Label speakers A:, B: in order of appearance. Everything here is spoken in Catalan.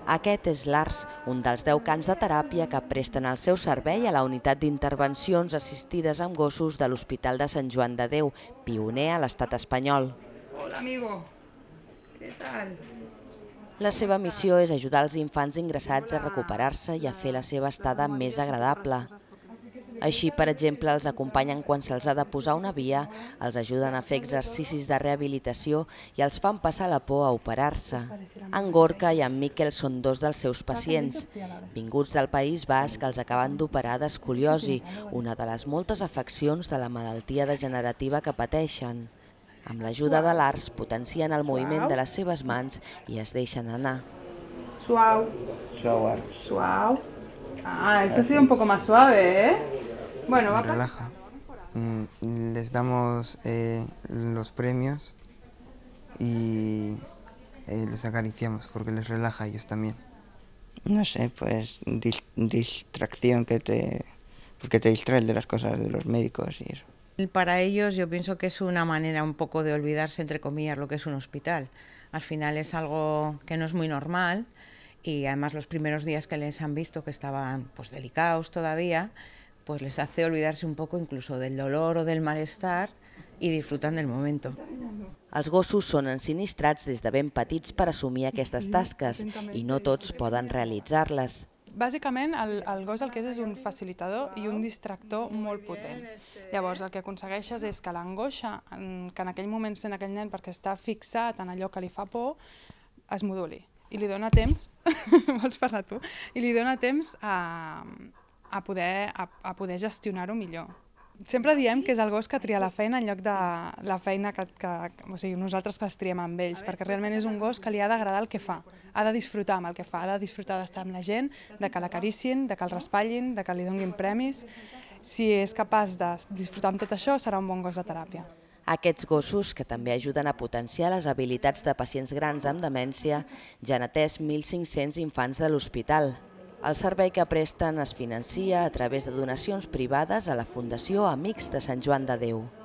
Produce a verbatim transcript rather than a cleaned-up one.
A: Aquest és l'Ars, un dels deu cans de teràpia que presten el seu servei a la unitat d'intervencions assistides amb gossos de l'Hospital de Sant Joan de Déu, pioner a l'estat espanyol.
B: Hola, amigo. ¿Qué tal?
A: La seva missió és ajudar els infants ingressats a recuperar-se i a fer la seva estada més agradable. Així, per exemple, els acompanyen quan se'ls ha de posar una via, els ajuden a fer exercicis de rehabilitació i els fan passar la por a operar-se. En Gorka i en Miquel són dos dels seus pacients. Vinguts del País Basc, els acaben d'operar d'escoliosi, una de les moltes afeccions de la malaltia degenerativa que pateixen. Amb l'ajuda de l'Ars potencien el moviment de les seves mans i es deixen anar.
B: Suau.
C: Suau, Ars.
B: Suau. Ah, eso ha sido un poco más suave, ¿eh? Bueno,
C: Me relaja. Mm, Les damos eh, los premios y eh, les acariciamos porque les relaja a ellos también. No sé, pues dis- distracción que te... porque te distraes de las cosas de los médicos y eso.
D: Para ellos yo pienso que es una manera un poco de olvidarse, entre comillas, lo que es un hospital. Al final es algo que no es muy normal y además los primeros días que les han visto que estaban pues delicados todavía, pues les hace olvidarse un poco incluso del dolor o del malestar i disfrutant del moment.
A: Els gossos són ensinistrats des de ben petits per assumir aquestes tasques i no tots poden realitzar-les.
E: Bàsicament, el, el gos el que és és un facilitador i un distractor molt potent. Llavors, el que aconsegueixes és que l'angoixa, que en aquell moment sent aquell nen perquè està fixat en allò que li fa por, es moduli. I li dona temps, vols parlar tu? I li dona temps a, a poder, a, a poder gestionar-ho millor. Sempre diem que és el gos que tria la feina en lloc de la feina que, que, o sigui, nosaltres que els triem amb ells, perquè realment és un gos que li ha d'agradar el que fa, ha de disfrutar amb el que fa, ha de disfrutar d'estar amb la gent, de que l'acaricin, de que el raspallin, de que li donin premis. Si és capaç de disfrutar amb tot això, serà un bon gos de teràpia.
A: Aquests gossos, que també ajuden a potenciar les habilitats de pacients grans amb demència, ja han atès mil cinc-cents infants de l'hospital. El servei que presten es financia a través de donacions privades a la Fundació Amics de Sant Joan de Déu.